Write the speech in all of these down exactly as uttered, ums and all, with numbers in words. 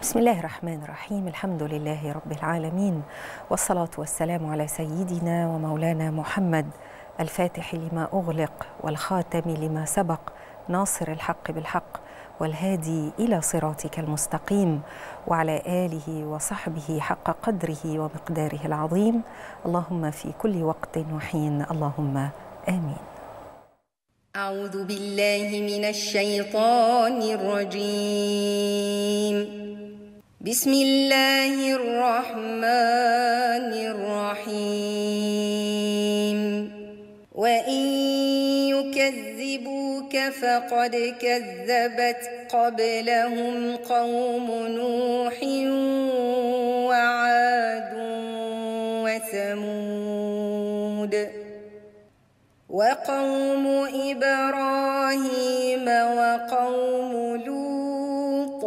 بسم الله الرحمن الرحيم. الحمد لله رب العالمين، والصلاة والسلام على سيدنا ومولانا محمد الفاتح لما أغلق والخاتم لما سبق، ناصر الحق بالحق والهادي إلى صراطك المستقيم، وعلى آله وصحبه حق قدره ومقداره العظيم. اللهم في كل وقت وحين، اللهم آمين. أعوذ بالله من الشيطان الرجيم. بسم الله الرحمن الرحيم. وإن يكذبوك فقد كذبت قبلهم قوم نوح وعاد وثمود وقوم إبراهيم وقوم لوط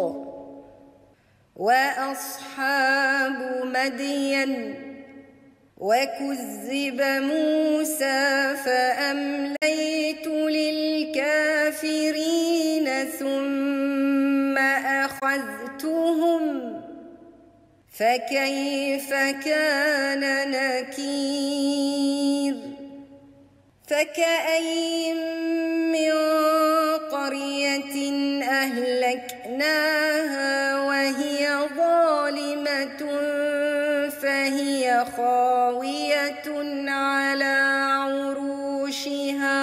وأصحاب مدين وكذب موسى فأمليت للكافرين ثم أخذتهم فكيف كان نكير. فكأي من قرية أهلكناها وهي ظالمة فهي خاوية على عروشها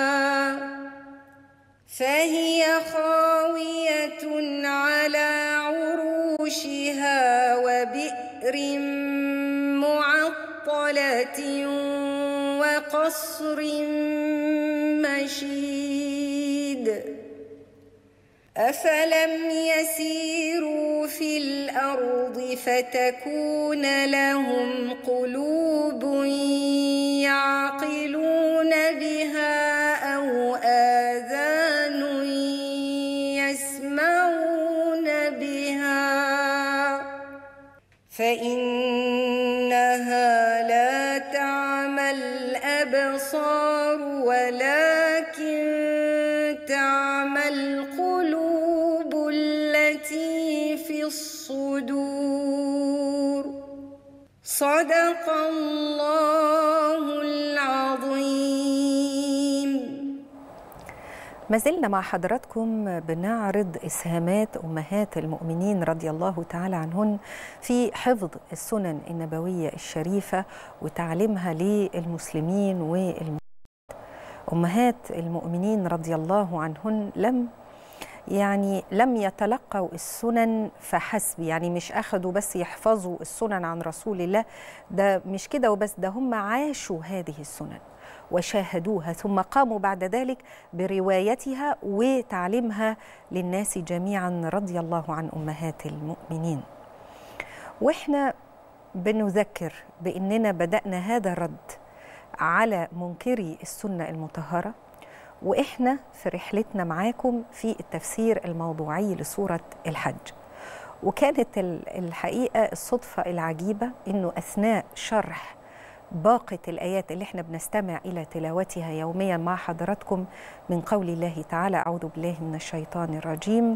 فهي خاوية على عروشها وبئر معطلة وقصر مشيد. أفلم يسيروا في الأرض فتكون لهم قلوب يعقلون بها أو آذان يسمعون بها فإنها لا تعمى الأبصار ولكن تعمى القلوب التي في الصدور. صدق الله العظيم. ما زلنا مع حضراتكم بنعرض إسهامات أمهات المؤمنين رضي الله تعالى عنهن في حفظ السنن النبوية الشريفة وتعليمها للمسلمين والمسلمين. أمهات المؤمنين رضي الله عنهن لم يعني لم يتلقوا السنن فحسب، يعني مش أخذوا بس يحفظوا السنن عن رسول الله، ده مش كده وبس، ده هم عاشوا هذه السنن وشاهدوها ثم قاموا بعد ذلك بروايتها وتعليمها للناس جميعا رضي الله عن أمهات المؤمنين. وإحنا بنذكر بأننا بدأنا هذا الرد على منكري السنة المطهرة، وإحنا في رحلتنا معاكم في التفسير الموضوعي لسورة الحج. وكانت الحقيقة الصدفة العجيبة أنه أثناء شرح باقة الآيات اللي احنا بنستمع إلى تلاوتها يوميا مع حضراتكم من قول الله تعالى: أعوذ بالله من الشيطان الرجيم،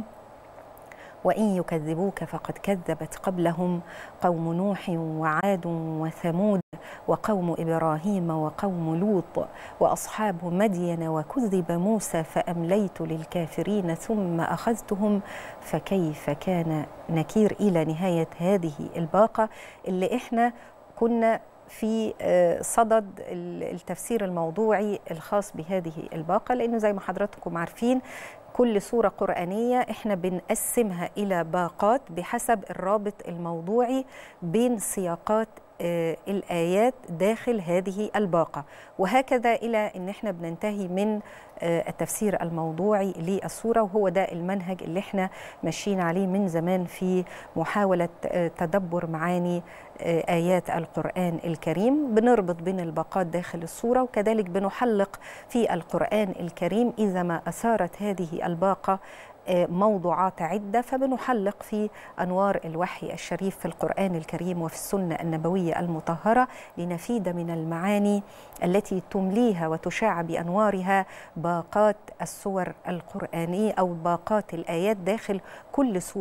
وإن يكذبوك فقد كذبت قبلهم قوم نوح وعاد وثمود وقوم إبراهيم وقوم لوط وأصحاب مدين وكذب موسى فأمليت للكافرين ثم أخذتهم فكيف كان نكير، إلى نهاية هذه الباقة اللي احنا كنا في صدد التفسير الموضوعي الخاص بهذه الباقة، لأنه زي ما حضراتكم عارفين كل سورة قرآنية احنا بنقسمها إلى باقات بحسب الرابط الموضوعي بين سياقات الآيات داخل هذه الباقة، وهكذا إلى أن احنا بننتهي من التفسير الموضوعي للسورة. وهو ده المنهج اللي احنا ماشيين عليه من زمان في محاولة تدبر معاني آيات القرآن الكريم. بنربط بين الباقات داخل السورة، وكذلك بنحلق في القرآن الكريم إذا ما أثارت هذه الباقة موضوعات عدة، فبنحلق في أنوار الوحي الشريف في القرآن الكريم وفي السنة النبوية المطهرة لنفيد من المعاني التي تمليها وتشاع بأنوارها باقات السور القرآنية أو باقات الآيات داخل كل سورة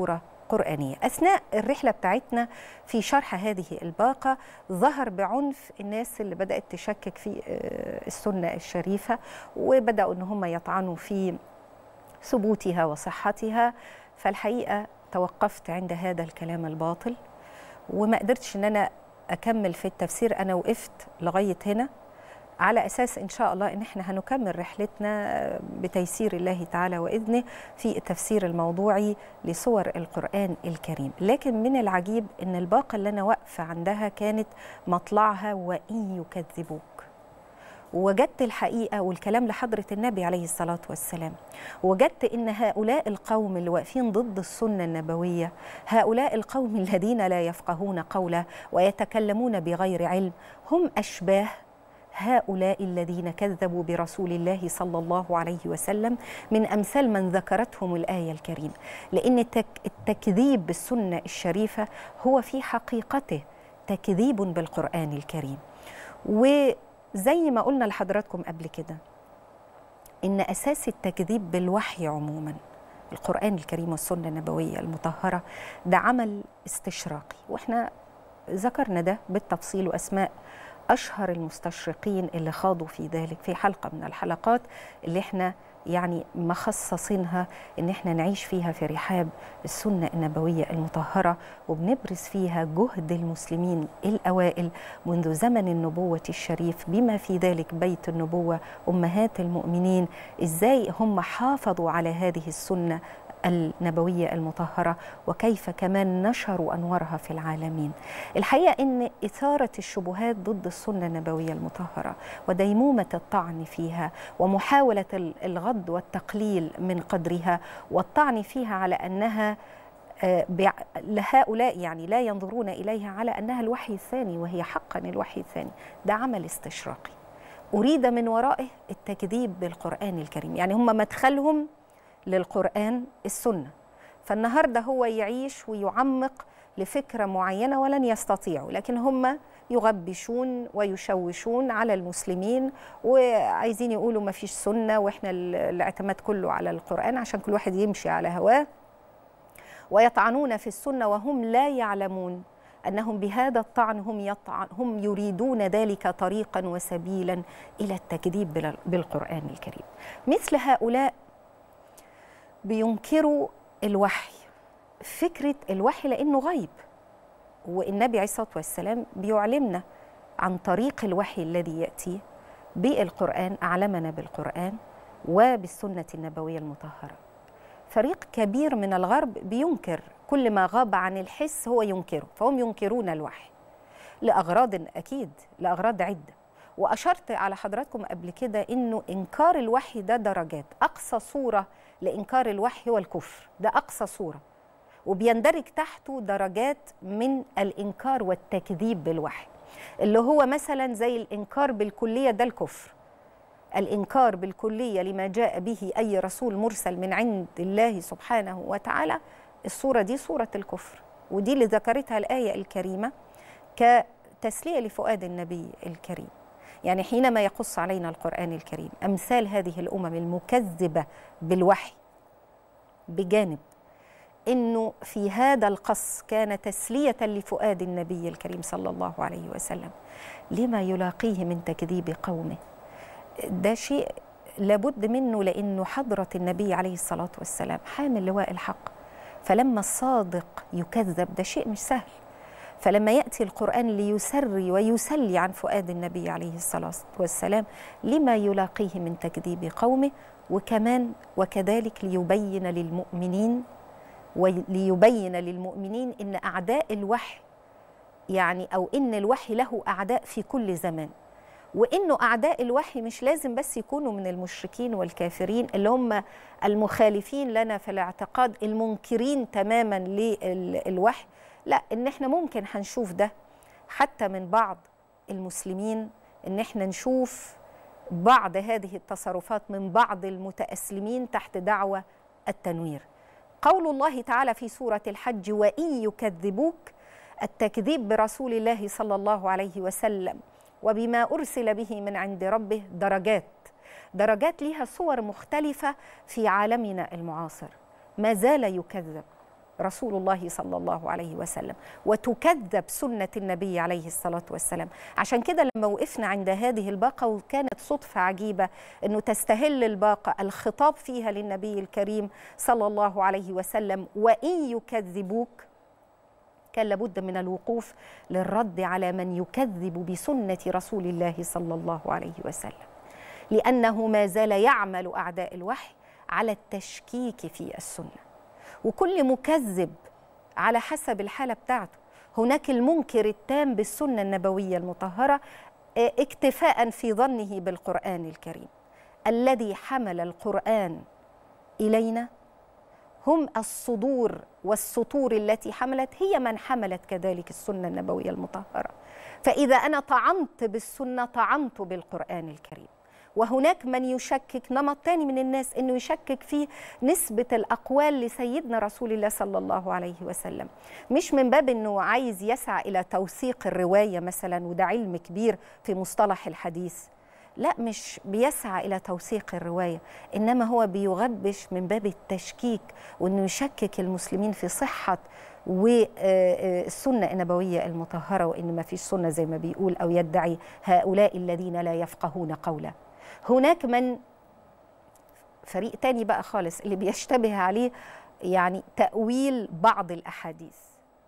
قرآنية. أثناء الرحلة بتاعتنا في شرح هذه الباقة ظهر بعنف الناس اللي بدأت تشكك في السنة الشريفة، وبدأوا أن هم يطعنوا في ثبوتها وصحتها. فالحقيقة توقفت عند هذا الكلام الباطل وما قدرتش أن أنا أكمل في التفسير. أنا وقفت لغاية هنا على أساس إن شاء الله إن إحنا هنكمل رحلتنا بتيسير الله تعالى وإذنه في التفسير الموضوعي لسور القرآن الكريم. لكن من العجيب إن الباقة اللي أنا واقفة عندها كانت مطلعها وإن يكذبوك، ووجدت الحقيقة والكلام لحضرة النبي عليه الصلاة والسلام، وجدت إن هؤلاء القوم اللي واقفين ضد السنة النبوية هؤلاء القوم الذين لا يفقهون قولا ويتكلمون بغير علم هم أشباه هؤلاء الذين كذبوا برسول الله صلى الله عليه وسلم من أمثال من ذكرتهم الآية الكريمة. لأن التكذيب بالسنة الشريفة هو في حقيقته تكذيب بالقرآن الكريم. وزي ما قلنا لحضراتكم قبل كده إن أساس التكذيب بالوحي عموما القرآن الكريم والسنة النبوية المطهرة ده عمل استشراقي، وإحنا ذكرنا ده بالتفصيل وأسماء أشهر المستشرقين اللي خاضوا في ذلك في حلقة من الحلقات اللي احنا يعني مخصصينها ان احنا نعيش فيها في رحاب السنة النبوية المطهرة، وبنبرز فيها جهد المسلمين الأوائل منذ زمن النبوة الشريف بما في ذلك بيت النبوة أمهات المؤمنين، ازاي هم حافظوا على هذه السنة النبوية المطهرة وكيف كمان نشروا أنوارها في العالمين. الحقيقة أن إثارة الشبهات ضد السنة النبوية المطهرة وديمومة الطعن فيها ومحاولة الغض والتقليل من قدرها والطعن فيها على أنها لهؤلاء يعني لا ينظرون إليها على أنها الوحي الثاني وهي حقا الوحي الثاني، ده عمل استشراقي أريد من ورائه التكذيب بالقرآن الكريم. يعني هم مدخلهم للقرآن السنة، فالنهاردة هو يعيش ويعمق لفكرة معينة ولن يستطيعوا، لكن هم يغبشون ويشوشون على المسلمين وعايزين يقولوا ما فيش سنة وإحنا الاعتماد كله على القرآن عشان كل واحد يمشي على هواه، ويطعنون في السنة وهم لا يعلمون أنهم بهذا الطعن هم, يطعن هم يريدون ذلك طريقا وسبيلا إلى التكذيب بالقرآن الكريم. مثل هؤلاء بينكروا الوحي، فكرة الوحي لأنه غيب، والنبي عليه الصلاة والسلام بيعلمنا عن طريق الوحي الذي يأتي بالقرآن، أعلمنا بالقرآن وبالسنة النبوية المطهرة. فريق كبير من الغرب بينكر كل ما غاب عن الحس هو ينكره، فهم ينكرون الوحي لأغراض أكيد لأغراض عدة، وأشرت على حضراتكم قبل كده إنه إنكار الوحي ده درجات. أقصى صورة لإنكار الوحي هو الكفر، ده أقصى صورة، وبيندرج تحته درجات من الإنكار والتكذيب بالوحي، اللي هو مثلا زي الإنكار بالكلية ده الكفر، الإنكار بالكلية لما جاء به أي رسول مرسل من عند الله سبحانه وتعالى، الصورة دي صورة الكفر، ودي اللي ذكرتها الآية الكريمة كتسلية لفؤاد النبي الكريم. يعني حينما يقص علينا القرآن الكريم أمثال هذه الأمم المكذبة بالوحي، بجانب إنه في هذا القص كان تسلية لفؤاد النبي الكريم صلى الله عليه وسلم لما يلاقيه من تكذيب قومه، ده شيء لابد منه، لأنه حضرة النبي عليه الصلاة والسلام حامل لواء الحق، فلما الصادق يكذب ده شيء مش سهل. فلما يأتي القرآن ليسري ويسلي عن فؤاد النبي عليه الصلاة والسلام لما يلاقيه من تكذيب قومه، وكمان وكذلك ليبين للمؤمنين وليبين للمؤمنين إن أعداء الوحي يعني أو إن الوحي له أعداء في كل زمان، وإنه أعداء الوحي مش لازم بس يكونوا من المشركين والكافرين اللي هم المخالفين لنا في الاعتقاد المنكرين تماما للوحي، لا، إن إحنا ممكن هنشوف ده حتى من بعض المسلمين، إن إحنا نشوف بعض هذه التصرفات من بعض المتأسلمين تحت دعوة التنوير. قول الله تعالى في سورة الحج: وإن يكذبوك، التكذيب برسول الله صلى الله عليه وسلم وبما أرسل به من عند ربه درجات، درجات لها صور مختلفة في عالمنا المعاصر، ما زال يكذب رسول الله صلى الله عليه وسلم وتكذب سنة النبي عليه الصلاة والسلام. عشان كده لما وقفنا عند هذه الباقة، وكانت صدفة عجيبة أنه تستهل الباقة الخطاب فيها للنبي الكريم صلى الله عليه وسلم، وإن يكذبوك، كان لابد من الوقوف للرد على من يكذب بسنة رسول الله صلى الله عليه وسلم، لأنه ما زال يعمل أعداء الوحي على التشكيك في السنة، وكل مكذب على حسب الحالة بتاعته. هناك المنكر التام بالسنة النبوية المطهرة اكتفاء في ظنه بالقرآن الكريم. الذي حمل القرآن إلينا هم الصدور والسطور التي حملت، هي من حملت كذلك السنة النبوية المطهرة. فإذا أنا طعنت بالسنة طعنت بالقرآن الكريم. وهناك من يشكك، نمط تاني من الناس، إنه يشكك في نسبة الأقوال لسيدنا رسول الله صلى الله عليه وسلم، مش من باب إنه عايز يسعى إلى توثيق الرواية مثلا، وده علم كبير في مصطلح الحديث، لا، مش بيسعى إلى توثيق الرواية، إنما هو بيغبش من باب التشكيك، وإنه يشكك المسلمين في صحة والسنة النبوية المطهرة، وإن ما فيش سنة زي ما بيقول، أو يدعي هؤلاء الذين لا يفقهون قولا. هناك من فريق تاني بقى خالص اللي بيشتبه عليه يعني تأويل بعض الأحاديث،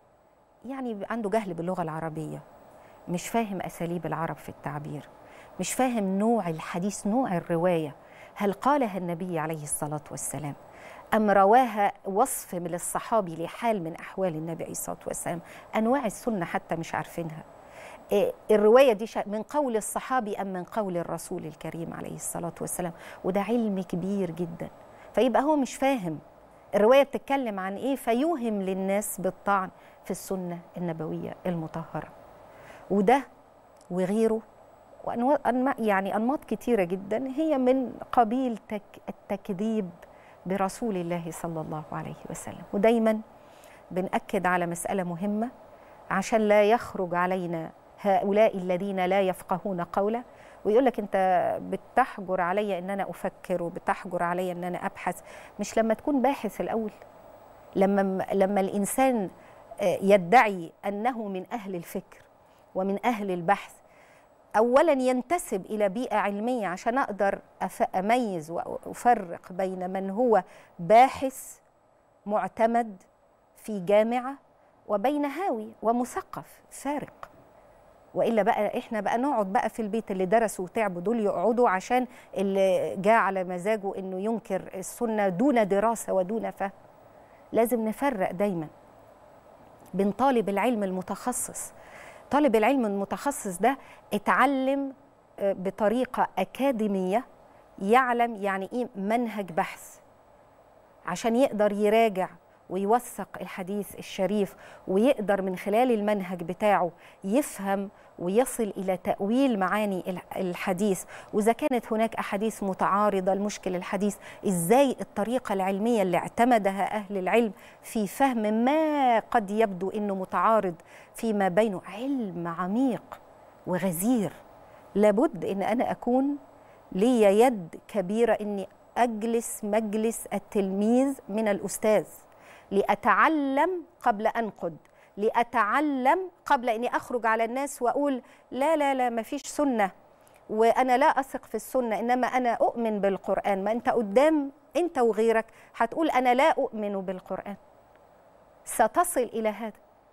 يعني عنده جهل باللغة العربية، مش فاهم أساليب العرب في التعبير، مش فاهم نوع الحديث، نوع الرواية، هل قالها النبي عليه الصلاة والسلام أم رواها وصف من الصحابي لحال من أحوال النبي عليه الصلاة والسلام. أنواع السنة حتى مش عارفينها. الرواية دي من قول الصحابي أم من قول الرسول الكريم عليه الصلاة والسلام، وده علم كبير جدا. فيبقى هو مش فاهم الرواية بتتكلم عن إيه، فيوهم للناس بالطعن في السنة النبوية المطهرة. وده وغيره وأنواع يعني أنماط كتيرة جدا هي من قبيل تك التكذيب برسول الله صلى الله عليه وسلم. ودايما بنأكد على مسألة مهمة عشان لا يخرج علينا هؤلاء الذين لا يفقهون قولا ويقول لك أنت بتحجر علي أن أنا أفكر، وبتحجر علي أن أنا أبحث. مش لما تكون باحث الأول، لما لما الإنسان يدعي أنه من أهل الفكر ومن أهل البحث، أولا ينتسب إلى بيئة علمية عشان أقدر أميز وأفرق بين من هو باحث معتمد في جامعة وبين هاوي ومثقف فارق. وإلا بقى إحنا بقى نقعد بقى في البيت، اللي درسوا وتعبوا دول يقعدوا عشان اللي جاء على مزاجه إنه ينكر السنة دون دراسة ودون فهم. لازم نفرق دايما بين طالب العلم المتخصص. طالب العلم المتخصص ده اتعلم بطريقة أكاديمية، يعلم يعني إيه منهج بحث عشان يقدر يراجع ويوثق الحديث الشريف، ويقدر من خلال المنهج بتاعه يفهم ويصل إلى تأويل معاني الحديث. وإذا كانت هناك أحاديث متعارضة، المشكل الحديث إزاي الطريقة العلمية اللي اعتمدها أهل العلم في فهم ما قد يبدو إنه متعارض فيما بينه، علم عميق وغزير. لابد إن أنا أكون لي يد كبيرة إني أجلس مجلس التلميذ من الأستاذ، لأتعلم قبل أنقد، لأتعلم قبل أني أخرج على الناس وأقول لا لا لا ما فيش سنة وأنا لا أثق في السنة، إنما أنا أؤمن بالقرآن. ما أنت قدام أنت وغيرك هتقول أنا لا أؤمن بالقرآن، ستصل إلى هذا.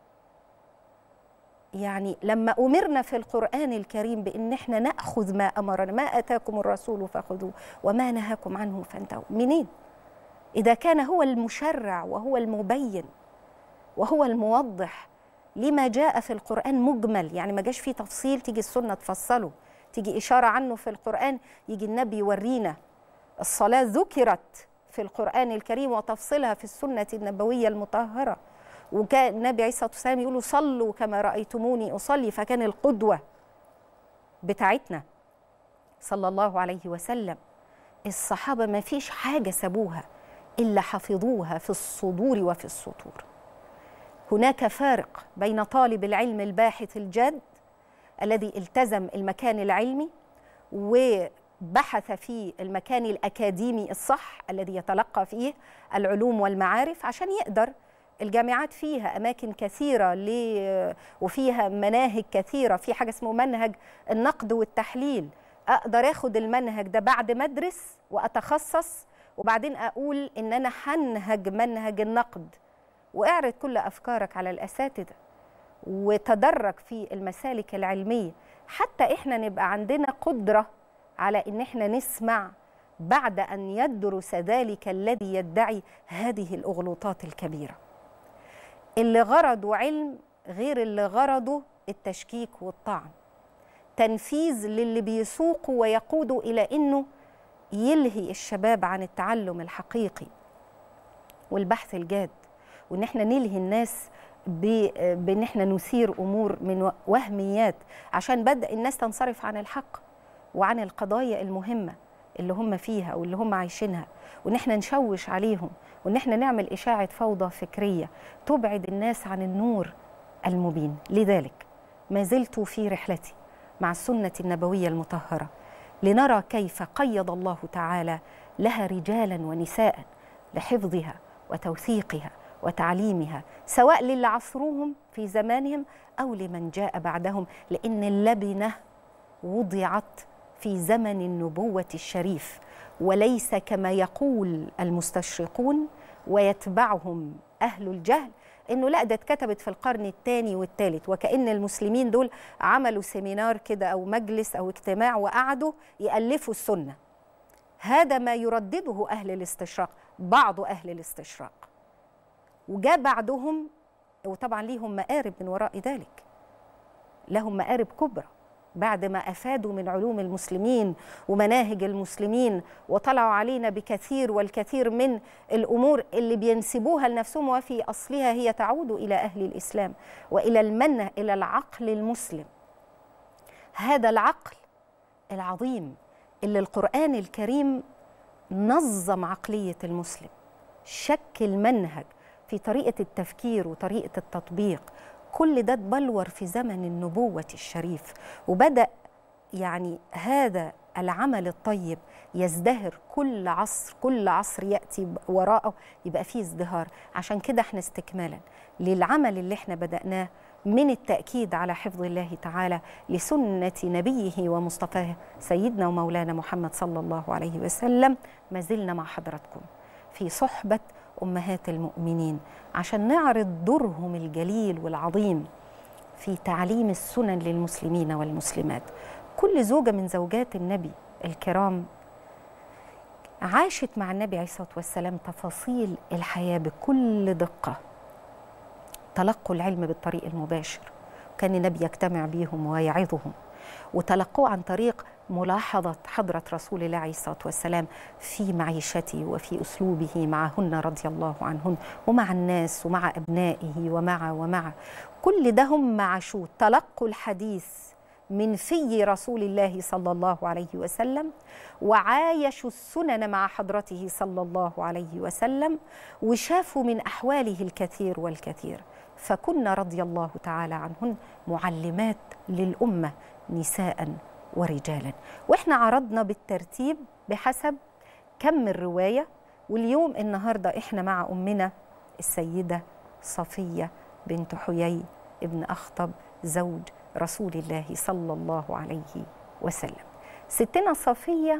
يعني لما أمرنا في القرآن الكريم بأن احنا نأخذ ما أمرنا، ما أتاكم الرسول فخذوه وما نهاكم عنه فانتهوا، منين؟ إذا كان هو المشرع وهو المبين وهو الموضح لما جاء في القرآن مجمل، يعني ما جاش فيه تفصيل تيجي السنة تفصله، تيجي إشارة عنه في القرآن يجي النبي يورينا. الصلاة ذكرت في القرآن الكريم وتفصيلها في السنة النبوية المطهرة، وكان النبي عليه الصلاة والسلام يقولوا صلوا كما رأيتموني أصلي، فكان القدوة بتاعتنا صلى الله عليه وسلم. الصحابة ما فيش حاجة سابوها إلا حفظوها في الصدور وفي السطور. هناك فارق بين طالب العلم الباحث الجاد الذي التزم المكان العلمي وبحث في المكان الأكاديمي الصح الذي يتلقى فيه العلوم والمعارف عشان يقدر الجامعات فيها أماكن كثيرة وفيها مناهج كثيرة، في حاجة اسمه منهج النقد والتحليل، أقدر أخد المنهج ده بعد ما أدرس وأتخصص، وبعدين أقول إن أنا هنهج منهج النقد، واعرض كل أفكارك على الأساتذة وتدرج في المسالك العلمية حتى إحنا نبقى عندنا قدرة على إن إحنا نسمع بعد أن يدرس ذلك الذي يدعي هذه الأغلوطات الكبيرة، اللي غرضه علم غير اللي غرضه التشكيك والطعن، تنفيذ للي بيسوقه ويقوده إلى إنه يلهي الشباب عن التعلم الحقيقي والبحث الجاد، وإن احنا نلهي الناس بإن احنا نثير أمور من وهميات عشان بدأ الناس تنصرف عن الحق وعن القضايا المهمة اللي هم فيها واللي هم عايشينها، وإن احنا نشوش عليهم، وإن احنا نعمل إشاعة فوضى فكرية تبعد الناس عن النور المبين. لذلك ما زلت في رحلتي مع السنة النبوية المطهرة لنرى كيف قيض الله تعالى لها رجالا ونساء لحفظها وتوثيقها وتعليمها، سواء للي عصروهم في زمانهم أو لمن جاء بعدهم، لأن اللبنة وضعت في زمن النبوة الشريف، وليس كما يقول المستشرقون ويتبعهم أهل الجهل إنه لا ده اتكتبت في القرن الثاني والثالث، وكأن المسلمين دول عملوا سيمينار كده أو مجلس أو اجتماع وقعدوا يألفوا السنة. هذا ما يردده أهل الاستشراق، بعض أهل الاستشراق، وجاء بعدهم وطبعا ليهم مآرب من وراء ذلك، لهم مآرب كبرى بعد ما أفادوا من علوم المسلمين ومناهج المسلمين وطلعوا علينا بكثير والكثير من الأمور اللي بينسبوها لنفسهم وفي أصلها هي تعود إلى أهل الإسلام وإلى المنة إلى العقل المسلم. هذا العقل العظيم اللي القرآن الكريم نظم عقلية المسلم، شكل منهج في طريقة التفكير وطريقة التطبيق، كل ده اتبلور في زمن النبوة الشريف، وبدأ يعني هذا العمل الطيب يزدهر كل عصر، كل عصر يأتي وراءه يبقى فيه ازدهار. عشان كده احنا استكمالا للعمل اللي احنا بدأناه من التأكيد على حفظ الله تعالى لسنة نبيه ومصطفاه سيدنا ومولانا محمد صلى الله عليه وسلم، ما زلنا مع حضراتكم في صحبة أمهات المؤمنين عشان نعرض دورهم الجليل والعظيم في تعليم السنن للمسلمين والمسلمات. كل زوجة من زوجات النبي الكرام عاشت مع النبي عليه الصلاة والسلام تفاصيل الحياة بكل دقة، تلقوا العلم بالطريق المباشر، كان النبي يجتمع بيهم ويعظهم، وتلقوه عن طريق ملاحظة حضرة رسول الله عليه الصلاة والسلام في معيشته وفي أسلوبه معهن رضي الله عنهن ومع الناس ومع أبنائه ومع ومع كل ده هم عاشوه، تلقوا الحديث من في رسول الله صلى الله عليه وسلم، وعايشوا السنن مع حضرته صلى الله عليه وسلم، وشافوا من أحواله الكثير والكثير، فكن رضي الله تعالى عنهن معلمات للأمة نساء ورجالا. وإحنا عرضنا بالترتيب بحسب كم الرواية، واليوم النهاردة إحنا مع أمنا السيدة صفية بنت حيي ابن أخطب زوج رسول الله صلى الله عليه وسلم. ستنا صفية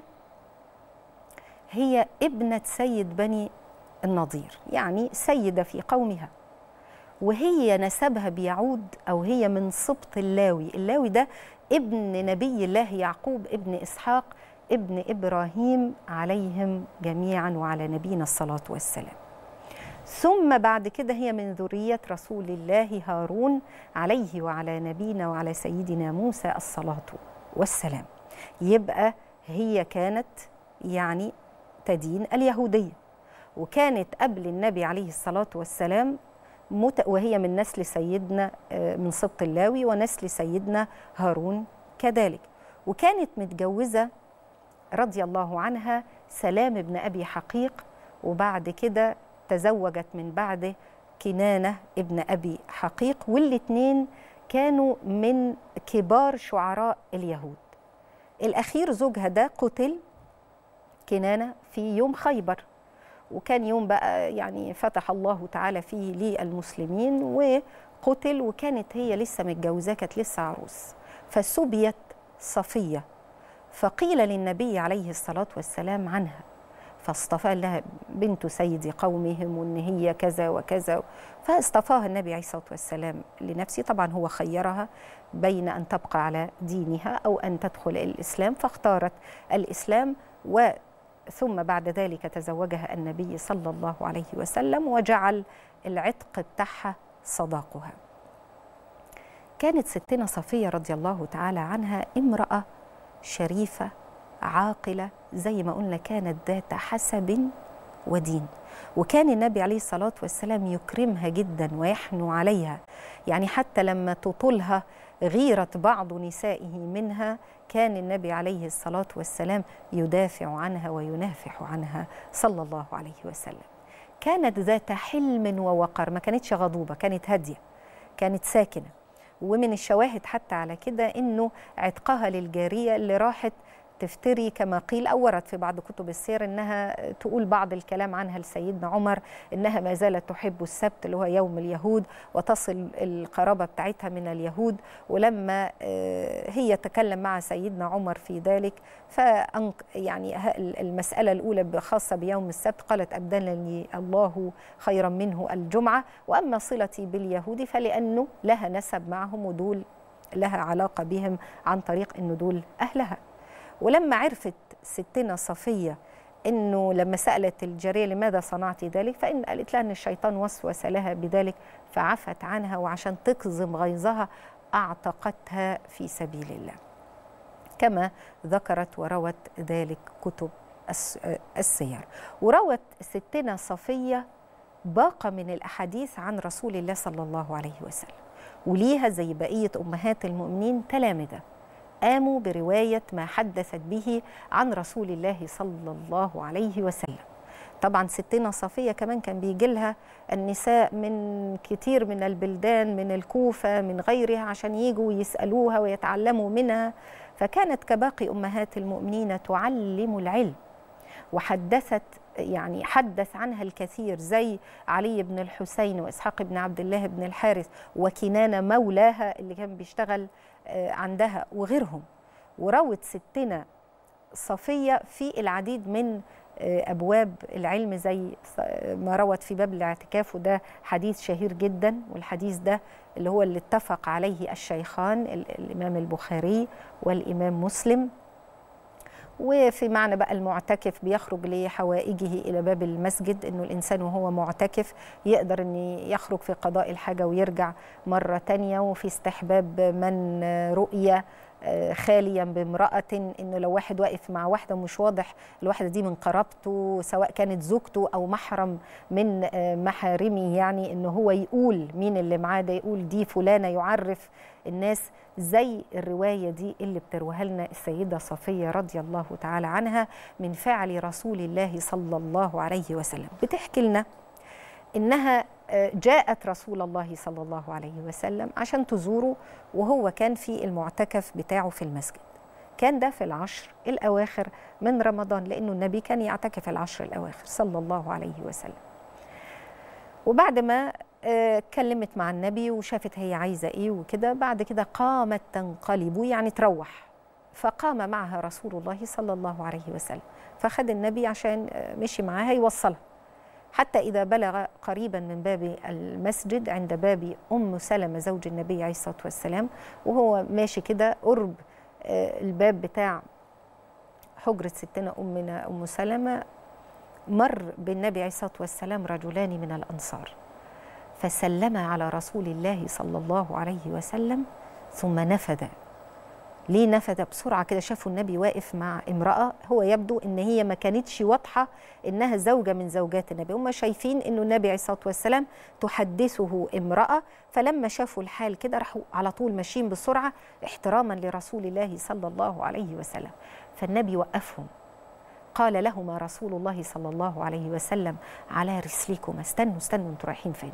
هي ابنة سيد بني النضير، يعني سيدة في قومها، وهي نسبها بيعود أو هي من سبط اللاوي. اللاوي ده ابن نبي الله يعقوب ابن إسحاق ابن إبراهيم عليهم جميعا وعلى نبينا الصلاة والسلام. ثم بعد كده هي من ذرية رسول الله هارون عليه وعلى نبينا وعلى سيدنا موسى الصلاة والسلام. يبقى هي كانت يعني تدين اليهودية، وكانت قبل النبي عليه الصلاة والسلام وهي من نسل سيدنا من سبط اللاوي ونسل سيدنا هارون كذلك، وكانت متجوزة رضي الله عنها سلام بن أبي حقيق، وبعد كده تزوجت من بعده كنانة ابن أبي حقيق، والاتنين كانوا من كبار شعراء اليهود. الأخير زوجها ده قتل كنانة في يوم خيبر، وكان يوم بقى يعني فتح الله تعالى فيه للمسلمين، وقتل، وكانت هي لسه متجوزاه، كانت لسه عروس، فسبيت صفية، فقيل للنبي عليه الصلاة والسلام عنها، فاصطفى لها بنت سيد قومهم وان هي كذا وكذا، فاصطفاها النبي عليه الصلاة والسلام لنفسه. طبعا هو خيرها بين أن تبقى على دينها أو أن تدخل الإسلام، فاختارت الإسلام، وثم بعد ذلك تزوجها النبي صلى الله عليه وسلم، وجعل العتق بتاعها صداقها. كانت ستنا صفية رضي الله تعالى عنها امرأة شريفة عاقلة، زي ما قلنا كانت ذات حسب ودين، وكان النبي عليه الصلاة والسلام يكرمها جدا ويحنو عليها، يعني حتى لما تطلها غيرة بعض نسائه منها كان النبي عليه الصلاة والسلام يدافع عنها وينافح عنها صلى الله عليه وسلم. كانت ذات حلم ووقار، ما كانتش غضوبة، كانت هادية، كانت ساكنة. ومن الشواهد حتى على كده إنه عتقها للجارية اللي راحت تفتري كما قيل، أو ورد في بعض كتب السير إنها تقول بعض الكلام عنها لسيدنا عمر إنها ما زالت تحب السبت اللي هو يوم اليهود، وتصل القرابة بتاعتها من اليهود. ولما هي تكلم مع سيدنا عمر في ذلك، فأنق يعني المسألة الأولى خاصة بيوم السبت، قالت أبدلني الله خيرا منه الجمعة، وأما صلتي باليهود فلأنه لها نسب معهم ودول لها علاقة بهم عن طريق إنه دول أهلها. ولما عرفت ستنا صفية إنه لما سألت الجارية لماذا صنعت ذلك، فإن قالت لها أن الشيطان وسوس لها بذلك، فعفت عنها، وعشان تكظم غيظها أعتقتها في سبيل الله، كما ذكرت وروت ذلك كتب السير. وروت ستنا صفية باقة من الأحاديث عن رسول الله صلى الله عليه وسلم، وليها زي بقية أمهات المؤمنين تلامذة قاموا برواية ما حدثت به عن رسول الله صلى الله عليه وسلم. طبعا ستنا صفية كمان كان بيجي لها النساء من كتير من البلدان، من الكوفة من غيرها، عشان يجوا يسألوها ويتعلموا منها، فكانت كباقي أمهات المؤمنين تعلم العلم. وحدثت يعني حدث عنها الكثير زي علي بن الحسين وإسحاق بن عبد الله بن الحارث وكنانة مولاها اللي كان بيشتغل عندها وغيرهم. وروت ستنا صفية في العديد من أبواب العلم زي ما روت في باب الاعتكاف، وده حديث شهير جدا، والحديث ده اللي هو اللي اتفق عليه الشيخان الإمام البخاري والإمام مسلم. وفي معنى بقى المعتكف بيخرج لحوائجه إلى باب المسجد، إنه الإنسان وهو معتكف يقدر أن يخرج في قضاء الحاجة ويرجع مرة تانية. وفي استحباب من رؤية خاليا بامرأة، إنه لو واحد واقف مع واحدة مش واضح الواحدة دي من قرابته سواء كانت زوجته أو محرم من محارمه، يعني إنه هو يقول مين اللي معاه ده، يقول دي فلانة، يعرف الناس، زي الرواية دي اللي بتروها لنا السيدة صفية رضي الله تعالى عنها من فعل رسول الله صلى الله عليه وسلم. بتحكي لنا إنها جاءت رسول الله صلى الله عليه وسلم عشان تزوره، وهو كان في المعتكف بتاعه في المسجد. كان ده في العشر الأواخر من رمضان، لأنه النبي كان يعتكف العشر الأواخر صلى الله عليه وسلم. وبعد ما اتكلمت مع النبي وشافت هي عايزة إيه وكده، بعد كده قامت تنقلب يعني تروح، فقام معها رسول الله صلى الله عليه وسلم، فخد النبي عشان مشي معاها يوصلها، حتى إذا بلغ قريبا من باب المسجد عند باب أم سلمة زوج النبي عليه الصلاة والسلام، وهو ماشي كده قرب الباب بتاع حجرة ستنا أمنا أم سلمة، مر بالنبي عليه الصلاة والسلام رجلان من الأنصار، فسلم على رسول الله صلى الله عليه وسلم ثم نفذ. ليه نفذ بسرعة كده؟ شافوا النبي واقف مع امرأة، هو يبدو إن هي ما كانتش واضحة إنها زوجة من زوجات النبي، هم شايفين إنه النبي عليه الصلاة والسلام تحدثه امرأة، فلما شافوا الحال كده راحوا على طول ماشيين بسرعة احتراما لرسول الله صلى الله عليه وسلم. فالنبي وقفهم، قال لهما رسول الله صلى الله عليه وسلم على رسلكم، استنوا استنوا انتوا رايحين فين؟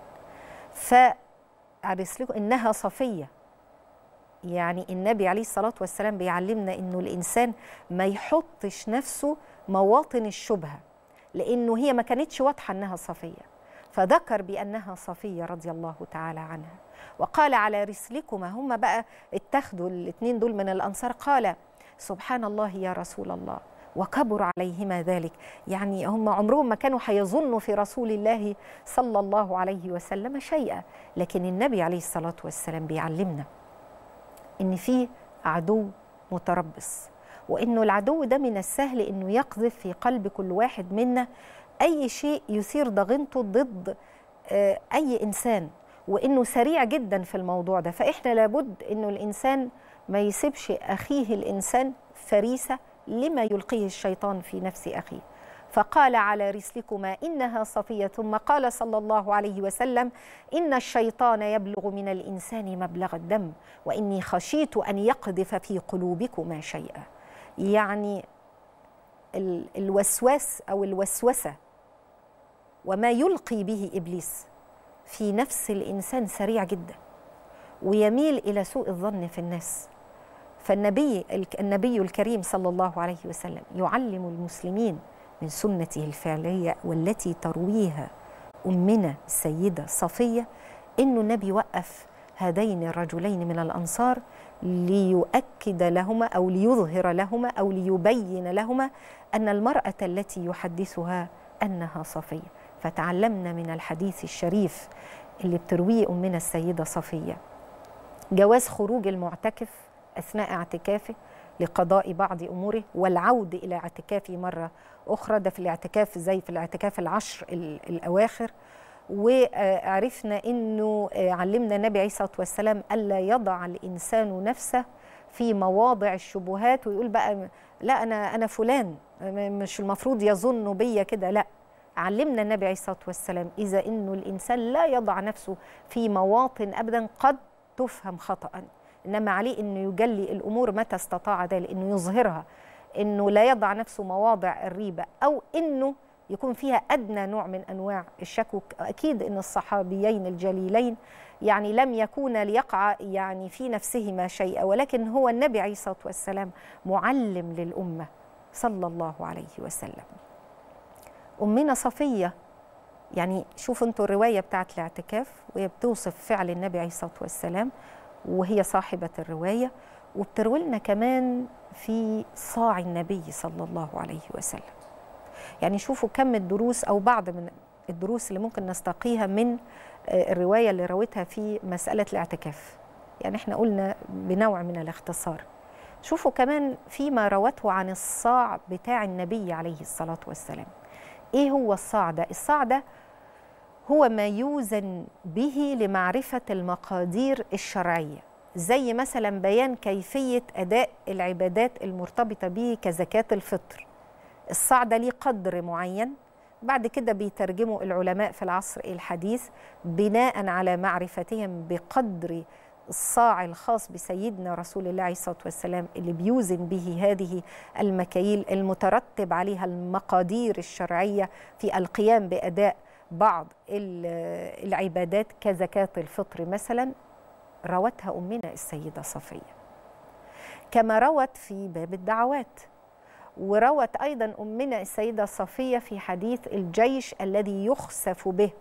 فعلى رسلكم إنها صفية. يعني النبي عليه الصلاة والسلام بيعلمنا إنه الإنسان ما يحطش نفسه مواطن الشبهة، لأنه هي ما كانتش واضحة أنها صفية، فذكر بأنها صفية رضي الله تعالى عنها. وقال على رسلكما، هم بقى اتخذوا الاثنين دول من الأنصار، قال سبحان الله يا رسول الله وكبر عليهما ذلك. يعني هم عمرهم ما كانوا هيظنوا في رسول الله صلى الله عليه وسلم شيئا، لكن النبي عليه الصلاة والسلام بيعلمنا إن في عدو متربص، وإنه العدو ده من السهل إنه يقذف في قلب كل واحد منا أي شيء يثير ضغينته ضد أي إنسان، وإنه سريع جدا في الموضوع ده. فإحنا لابد إنه الإنسان ما يسيبش أخيه الإنسان فريسة لما يلقيه الشيطان في نفس أخيه. فقال على رسلكما إنها صفية، ثم قال صلى الله عليه وسلم إن الشيطان يبلغ من الإنسان مبلغ الدم وإني خشيت أن يقذف في قلوبكما شيئا. يعني الوسواس أو الوسوسة وما يلقي به إبليس في نفس الإنسان سريع جدا، ويميل إلى سوء الظن في الناس. فالنبي النبي الكريم صلى الله عليه وسلم يعلم المسلمين من سنته الفعلية والتي ترويها أمنا السيدة صفية، إنه النبي وقف هذين الرجلين من الأنصار ليؤكد لهما أو ليظهر لهما أو ليبين لهما أن المرأة التي يحدثها أنها صفية. فتعلمنا من الحديث الشريف اللي بترويه أمنا السيدة صفية جواز خروج المعتكف أثناء اعتكافه لقضاء بعض أموره والعودة إلى اعتكافه مرة أخرى، ده في الاعتكاف زي في الاعتكاف العشر الأواخر. وعرفنا أنه علمنا النبي عليه الصلاة والسلام ألا يضع الإنسان نفسه في مواضع الشبهات ويقول بقى لا أنا أنا فلان مش المفروض يظن بيا كده، لا. علمنا النبي عليه الصلاة والسلام إذا أنه الإنسان لا يضع نفسه في مواطن أبدا قد تفهم خطأ، إنما عليه أنه يجلي الأمور متى استطاع ذلك، أنه يظهرها، أنه لا يضع نفسه مواضع الريبة أو أنه يكون فيها أدنى نوع من أنواع الشك. أكيد أن الصحابيين الجليلين يعني لم يكون ليقع يعني في نفسهما شيئا، ولكن هو النبي عليه الصلاة والسلام معلم للأمة صلى الله عليه وسلم. أمنا صفية، يعني شوفوا انتوا الرواية بتاعت الاعتكاف وهي بتوصف فعل النبي عليه الصلاة والسلام، وهي صاحبة الرواية، وبتروي لنا كمان في صاع النبي صلى الله عليه وسلم. يعني شوفوا كم الدروس أو بعض من الدروس اللي ممكن نستقيها من الرواية اللي روتها في مسألة الاعتكاف. يعني احنا قلنا بنوع من الاختصار. شوفوا كمان فيما روته عن الصاع بتاع النبي عليه الصلاة والسلام. ايه هو الصاع ده؟ الصاع ده هو ما يوزن به لمعرفة المقادير الشرعية، زي مثلا بيان كيفية أداء العبادات المرتبطة به كزكاة الفطر. الصاع ده ليه قدر معين، بعد كده بيترجموا العلماء في العصر الحديث بناء على معرفتهم بقدر الصاع الخاص بسيدنا رسول الله عليه الصلاة والسلام اللي بيوزن به هذه المكاييل المترتب عليها المقادير الشرعية في القيام بأداء بعض العبادات كزكاة الفطر مثلا. روتها أمنا السيدة صفية، كما روت في باب الدعوات، وروت أيضا أمنا السيدة صفية في حديث الجيش الذي يخسف به.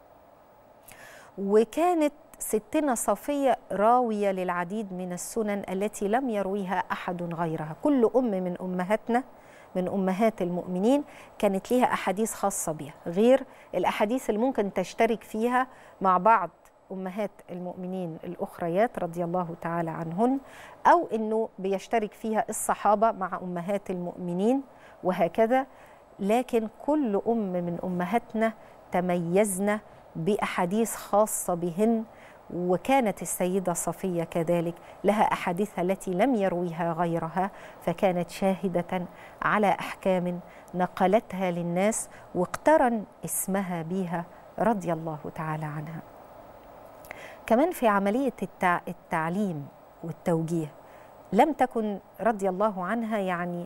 وكانت ستنا صفية راوية للعديد من السنن التي لم يرويها أحد غيرها. كل أم من أمهاتنا من أمهات المؤمنين كانت لها أحاديث خاصة بها غير الأحاديث اللي ممكن تشترك فيها مع بعض أمهات المؤمنين الأخريات رضي الله تعالى عنهن، أو أنه بيشترك فيها الصحابة مع أمهات المؤمنين وهكذا. لكن كل أم من أمهاتنا تميزنا بأحاديث خاصة بهن، وكانت السيدة صفية كذلك لها أحاديث التي لم يرويها غيرها، فكانت شاهدة على أحكام نقلتها للناس واقترن اسمها بها رضي الله تعالى عنها. كمان في عملية التعليم والتوجيه لم تكن رضي الله عنها يعني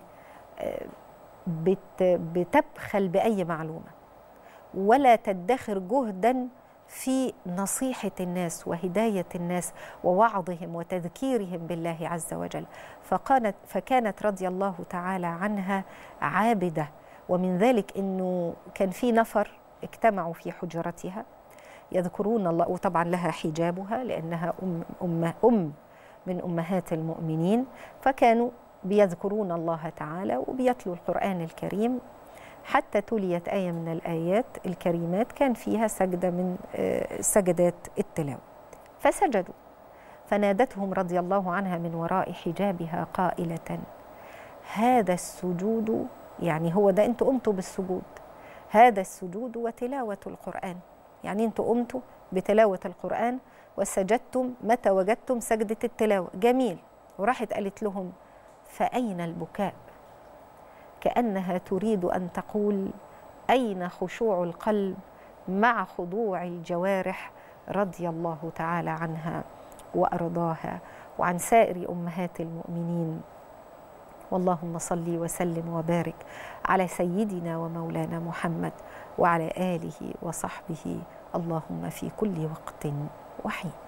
بتبخل بأي معلومة ولا تدخر جهدا في نصيحة الناس وهداية الناس ووعظهم وتذكيرهم بالله عز وجل. فكانت, فكانت رضي الله تعالى عنها عابدة ومن ذلك أنه كان في نفر اجتمعوا في حجرتها يذكرون الله، وطبعا لها حجابها لأنها أم, أم, أم من أمهات المؤمنين، فكانوا بيذكرون الله تعالى وبيتلوا القرآن الكريم، حتى تليت آية من الآيات الكريمات كان فيها سجدة من سجدات التلاوة، فسجدوا، فنادتهم رضي الله عنها من وراء حجابها قائلة: هذا السجود، يعني هو ده أنتوا قمتوا بالسجود، هذا السجود وتلاوة القرآن، يعني أنتوا قمتوا بتلاوة القرآن وسجدتم متى وجدتم سجدة التلاوة، جميل. وراحت قالت لهم: فأين البكاء؟ كأنها تريد أن تقول: أين خشوع القلب مع خضوع الجوارح؟ رضي الله تعالى عنها وأرضاها وعن سائر أمهات المؤمنين. واللهم صل وسلم وبارك على سيدنا ومولانا محمد وعلى آله وصحبه، اللهم في كل وقت وحين.